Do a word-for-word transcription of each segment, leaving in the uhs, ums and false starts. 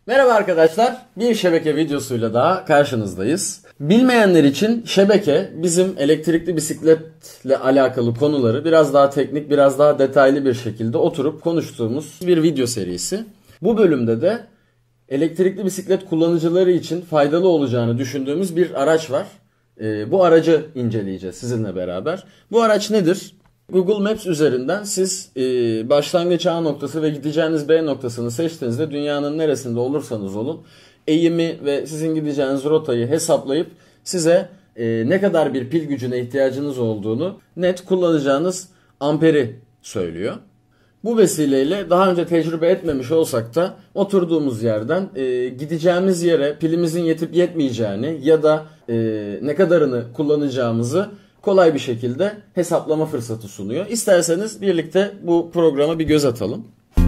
Merhaba arkadaşlar, bir şebeke videosuyla daha karşınızdayız. Bilmeyenler için şebeke bizim elektrikli bisikletle alakalı konuları biraz daha teknik, biraz daha detaylı bir şekilde oturup konuştuğumuz bir video serisi. Bu bölümde de elektrikli bisiklet kullanıcıları için faydalı olacağını düşündüğümüz bir araç var. Ee, bu aracı inceleyeceğiz sizinle beraber. Bu araç nedir? Google Maps üzerinden siz e, başlangıç A noktası ve gideceğiniz B noktasını seçtiğinizde dünyanın neresinde olursanız olun eğimi ve sizin gideceğiniz rotayı hesaplayıp size e, ne kadar bir pil gücüne ihtiyacınız olduğunu net kullanacağınız amperi söylüyor. Bu vesileyle daha önce tecrübe etmemiş olsak da oturduğumuz yerden e, gideceğimiz yere pilimizin yetip yetmeyeceğini ya da e, ne kadarını kullanacağımızı kolay bir şekilde hesaplama fırsatı sunuyor. İsterseniz birlikte bu programa bir göz atalım.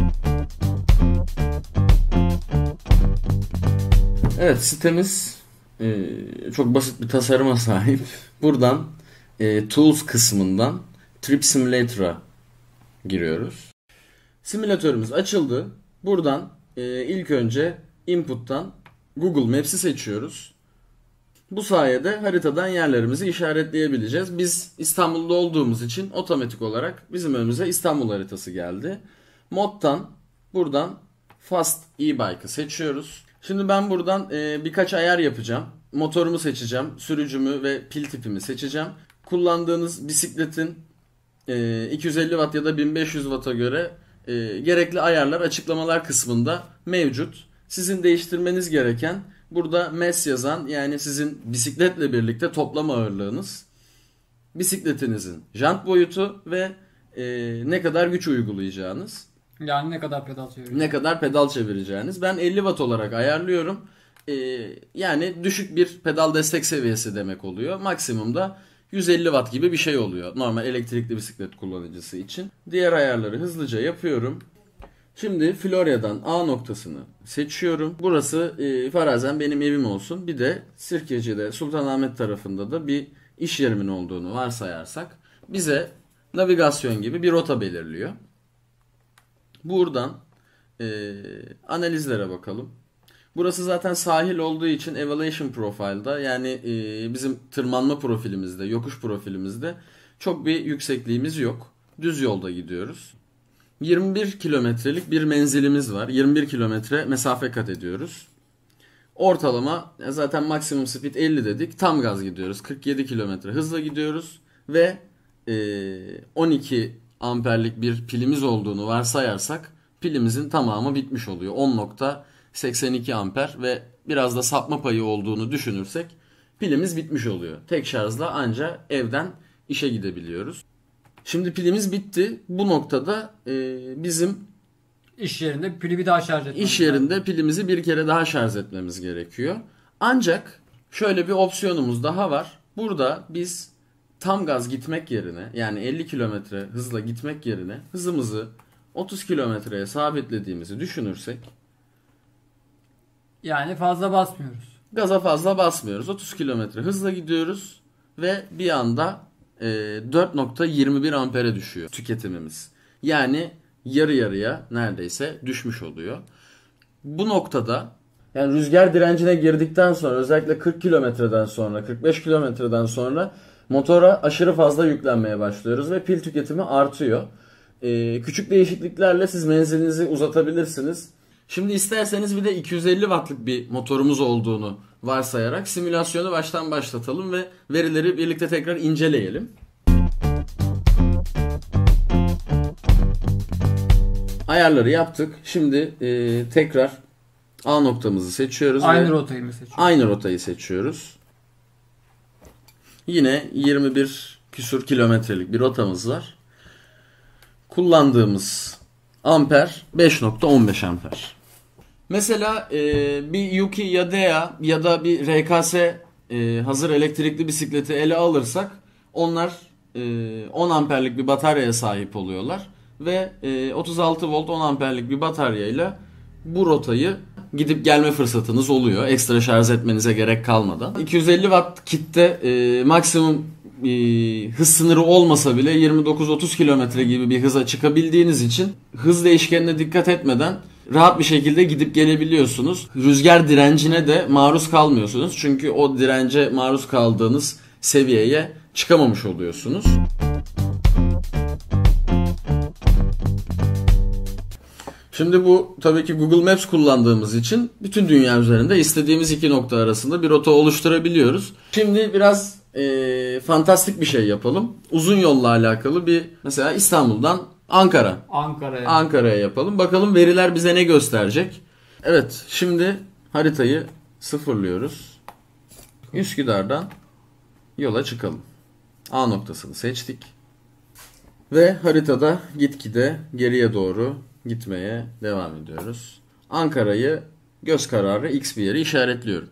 Evet, sitemiz e, çok basit bir tasarıma sahip. Buradan e, Tools kısmından Trip Simulator'a giriyoruz. Simülatörümüz açıldı. Buradan e, ilk önce Input'tan Google Maps'i seçiyoruz. Bu sayede haritadan yerlerimizi işaretleyebileceğiz. Biz İstanbul'da olduğumuz için otomatik olarak bizim önümüze İstanbul haritası geldi. Mod'dan buradan Fast e-Bike'ı seçiyoruz. Şimdi ben buradan e, birkaç ayar yapacağım. Motorumu seçeceğim, sürücümü ve pil tipimi seçeceğim. Kullandığınız bisikletin e, iki yüz elli watt ya da bin beş yüz watt'a göre e, gerekli ayarlar açıklamalar kısmında mevcut. Sizin değiştirmeniz gereken burada mass yazan, yani sizin bisikletle birlikte toplam ağırlığınız, bisikletinizin jant boyutu ve e, ne kadar güç uygulayacağınız. Yani ne kadar pedal çevireceğiniz. Ne kadar pedal çevireceğiniz. Ben elli watt olarak ayarlıyorum. E, yani düşük bir pedal destek seviyesi demek oluyor. Maksimumda yüz elli watt gibi bir şey oluyor normal elektrikli bisiklet kullanıcısı için. Diğer ayarları hızlıca yapıyorum. Şimdi Florya'dan A noktasını seçiyorum. Burası e, farazen benim evim olsun. Bir de Sirkeci'de, Sultanahmet tarafında da bir iş yerimin olduğunu varsayarsak bize navigasyon gibi bir rota belirliyor. Buradan e, analizlere bakalım. Burası zaten sahil olduğu için Elevation Profile'da, yani e, bizim tırmanma profilimizde, yokuş profilimizde çok bir yüksekliğimiz yok. Düz yolda gidiyoruz. yirmi bir kilometrelik bir menzilimiz var. yirmi bir kilometre mesafe kat ediyoruz. Ortalama zaten maksimum speed elli dedik. Tam gaz gidiyoruz. kırk yedi kilometre hızla gidiyoruz. Ve e, on iki amperlik bir pilimiz olduğunu varsayarsak pilimizin tamamı bitmiş oluyor. on nokta seksen iki amper ve biraz da sapma payı olduğunu düşünürsek pilimiz bitmiş oluyor. Tek şarjla anca evden işe gidebiliyoruz. Şimdi pilimiz bitti. Bu noktada e, bizim iş yerinde pili bir daha şarj etmemiz iş yerinde pilimizi bir kere daha şarj etmemiz gerekiyor. Ancak şöyle bir opsiyonumuz daha var. Burada biz tam gaz gitmek yerine, yani elli kilometre hızla gitmek yerine hızımızı otuz kilometreye sabitlediğimizi düşünürsek, yani fazla basmıyoruz. Gaza fazla basmıyoruz. otuz kilometre hızla gidiyoruz ve bir anda dört nokta yirmi bir ampere düşüyor tüketimimiz. Yani yarı yarıya neredeyse düşmüş oluyor. Bu noktada yani rüzgar direncine girdikten sonra, özellikle kırk kilometreden sonra, kırk beş kilometreden sonra motora aşırı fazla yüklenmeye başlıyoruz ve pil tüketimi artıyor. Ee, küçük değişikliklerle siz menzilinizi uzatabilirsiniz. Şimdi isterseniz bir de iki yüz elli wattlık bir motorumuz olduğunu varsayarak simülasyonu baştan başlatalım ve verileri birlikte tekrar inceleyelim. Ayarları yaptık. Şimdi e, tekrar A noktamızı seçiyoruz. Aynı rotayı mı seçiyoruz? Aynı rotayı seçiyoruz. Yine yirmi bir küsur kilometrelik bir rotamız var. Kullandığımız amper beş nokta on beş amper. Mesela e, bir Yuki ya Dea ya da bir R K S e, hazır elektrikli bisikleti ele alırsak onlar e, on amperlik bir bataryaya sahip oluyorlar ve e, otuz altı volt on amperlik bir bataryayla bu rotayı gidip gelme fırsatınız oluyor. Ekstra şarj etmenize gerek kalmadan. iki yüz elli watt kitte e, maksimum e, hız sınırı olmasa bile yirmi dokuz otuz kilometre gibi bir hıza çıkabildiğiniz için hız değişkenine dikkat etmeden rahat bir şekilde gidip gelebiliyorsunuz. Rüzgar direncine de maruz kalmıyorsunuz. Çünkü o dirence maruz kaldığınız seviyeye çıkamamış oluyorsunuz. Şimdi bu tabii ki Google Maps kullandığımız için bütün dünya üzerinde istediğimiz iki nokta arasında bir rota oluşturabiliyoruz. Şimdi biraz e, fantastik bir şey yapalım. Uzun yolla alakalı bir, mesela İstanbul'dan Ankara. Ankara'ya. Ankara'ya yapalım. Bakalım veriler bize ne gösterecek. Evet, şimdi haritayı sıfırlıyoruz. Üsküdar'dan yola çıkalım. A noktasını seçtik. Ve haritada gitgide geriye doğru gitmeye devam ediyoruz. Ankara'yı göz kararı X bir yere işaretliyorum.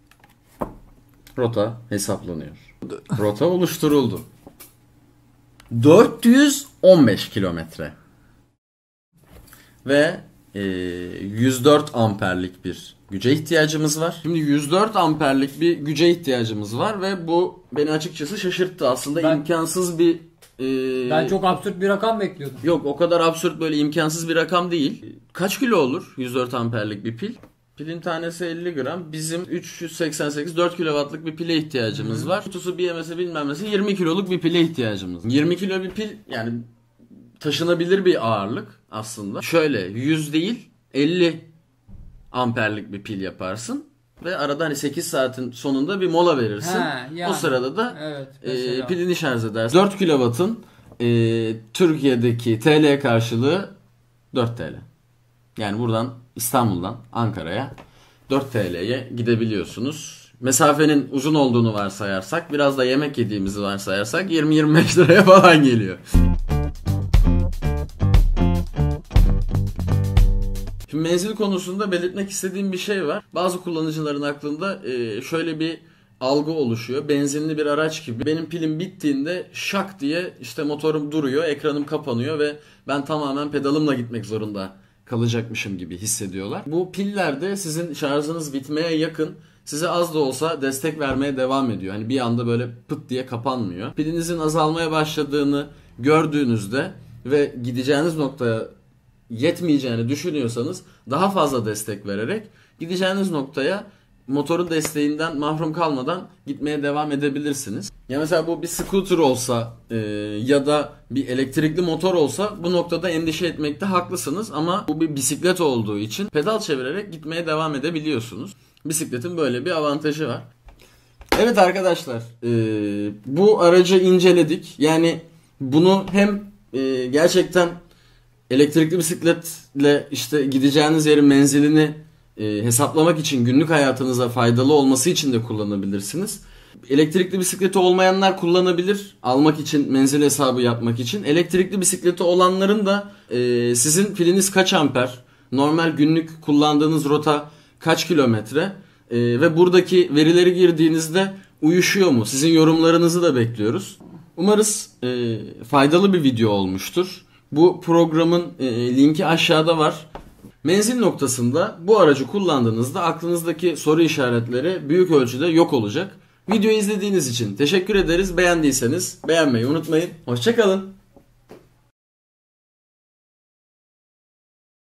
Rota hesaplanıyor. Rota oluşturuldu. dört yüz on beş kilometre. Ve e, yüz dört amperlik bir güce ihtiyacımız var. Şimdi yüz dört amperlik bir güce ihtiyacımız var ve bu beni açıkçası şaşırttı. Aslında Ben- imkansız bir... e, Ben çok absürt bir rakam bekliyordum. Yok, o kadar absürt, böyle imkansız bir rakam değil. Kaç kilo olur yüz dört amperlik bir pil? Pilin tanesi elli gram. Bizim üç yüz seksen sekiz dört kilowattlık bir pile ihtiyacımız Hı. var. Kutusu B M S'e bilmem nesi yirmi kiloluk bir pile ihtiyacımız var. yirmi kilo bir pil, yani taşınabilir bir ağırlık aslında. Şöyle yüz değil elli amperlik bir pil yaparsın. Ve arada hani sekiz saatin sonunda bir mola verirsin. He, yani. O sırada da Evet, e, mesela. pilini şarj edersin. dört kilowattın e, Türkiye'deki T L karşılığı dört T L. Yani buradan İstanbul'dan Ankara'ya dört T L'ye gidebiliyorsunuz. Mesafenin uzun olduğunu varsayarsak, biraz da yemek yediğimizi varsayarsak yirmi yirmi beş liraya falan geliyor. Şimdi menzil konusunda belirtmek istediğim bir şey var. Bazı kullanıcıların aklında şöyle bir algı oluşuyor. Benzinli bir araç gibi. Benim pilim bittiğinde şak diye işte motorum duruyor, ekranım kapanıyor ve ben tamamen pedalımla gitmek zorunda kalacakmışım gibi hissediyorlar. Bu pillerde sizin şarjınız bitmeye yakın size az da olsa destek vermeye devam ediyor. Hani bir anda böyle pıt diye kapanmıyor. Pilinizin azalmaya başladığını gördüğünüzde ve gideceğiniz noktaya yetmeyeceğini düşünüyorsanız daha fazla destek vererek gideceğiniz noktaya motorun desteğinden mahrum kalmadan gitmeye devam edebilirsiniz. Ya mesela bu bir scooter olsa e, ya da bir elektrikli motor olsa bu noktada endişe etmekte haklısınız ama bu bir bisiklet olduğu için pedal çevirerek gitmeye devam edebiliyorsunuz. Bisikletin böyle bir avantajı var. Evet arkadaşlar, e, bu aracı inceledik. Yani bunu hem e, gerçekten elektrikli bisikletle işte gideceğiniz yerin menzilini e, hesaplamak için, günlük hayatınıza faydalı olması için de kullanabilirsiniz. Elektrikli bisikleti olmayanlar kullanabilir, almak için, menzil hesabı yapmak için. Elektrikli bisikleti olanların da e, sizin piliniz kaç amper, normal günlük kullandığınız rota kaç kilometre e, ve buradaki verileri girdiğinizde uyuşuyor mu? Sizin yorumlarınızı da bekliyoruz. Umarız e, faydalı bir video olmuştur. Bu programın e, linki aşağıda var. Menzil noktasında bu aracı kullandığınızda aklınızdaki soru işaretleri büyük ölçüde yok olacak. Videoyu izlediğiniz için teşekkür ederiz. Beğendiyseniz beğenmeyi unutmayın. Hoşça kalın.